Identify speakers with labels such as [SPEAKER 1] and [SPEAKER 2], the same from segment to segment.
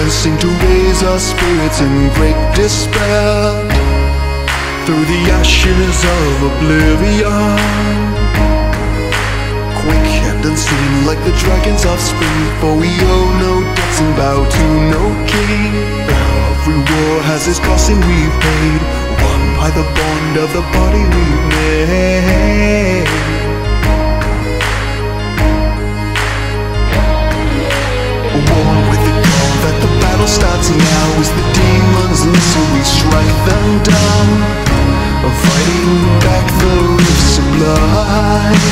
[SPEAKER 1] prayers sing to raise our spirits in great despair through the ashes of oblivion. Quick and unseen like the dragons of spring, for we owe no debts and bow to no king. Every war has its cost and we've paid, won by the bond of the body we've made. War with the call that the battle starts now. As the demons listen, we strike them down, fighting back the rifts of blood.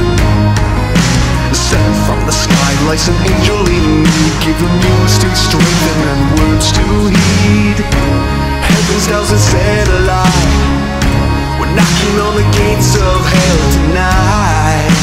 [SPEAKER 1] Sent from the sky like an angel in need, giving news to strengthen and words to heed. Heaven's thousand satellite, we're knocking on the gates of hell tonight.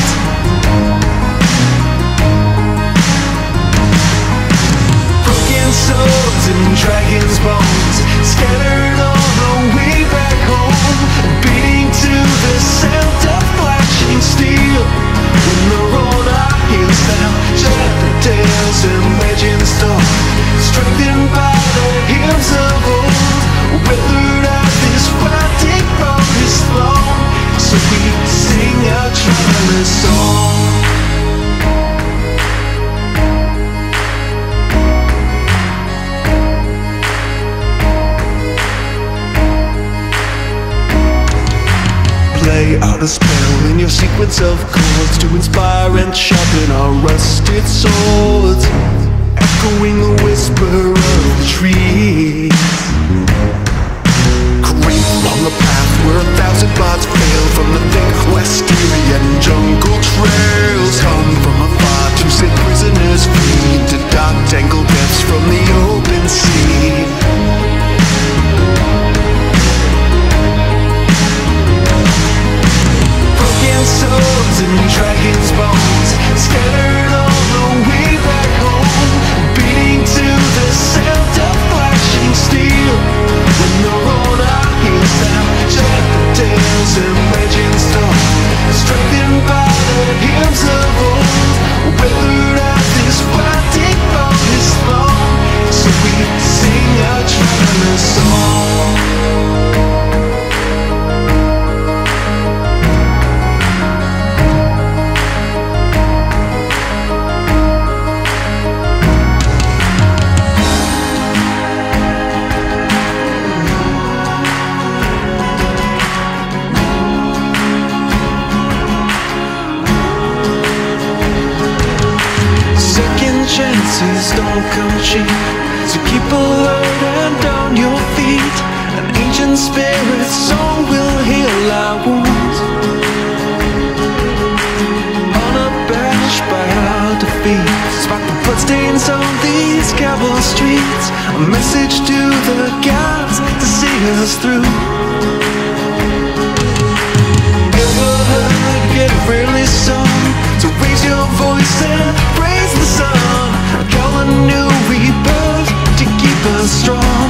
[SPEAKER 1] Broken swords and dragons' bones scattered on the way back home, beating to the sound of flashing steel. When the road our heels down, shattered tales and legends told, strengthened by the hymns of old, weathered out this fighting from his throne. So we sing a tremendous song. Play out a spell in your sequence of chords to inspire and sharpen our rusted swords, echoing the whisper of the trees. Creep along the path where 1,000 bards fail, from the thick Westirian jungle trails. Come from afar to set prisoners free into dark tangled depths from the open sea. Swords and dragons' bones scattered all the way back home, beating to the sound of flashing steel. When the road our heels down, shattered tales and legends told, strengthened by the hymns of old, weathered out this fighting from his throne. So we sing a tremendous song. Chances don't come cheap, so keep alert and on your feet. An ancient spirit song will heal our wounds, unabashed by our defeat. Spot the bloodstains on these cobble streets, a message to the gods to see us through. Ever heard get really sung, so raise your voice and praise the sun. Call a new rebirth to keep us strong.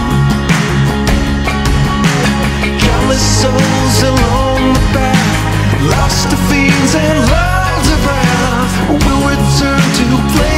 [SPEAKER 1] Countless souls along the path, lost to fiends and lives of wrath, will return to play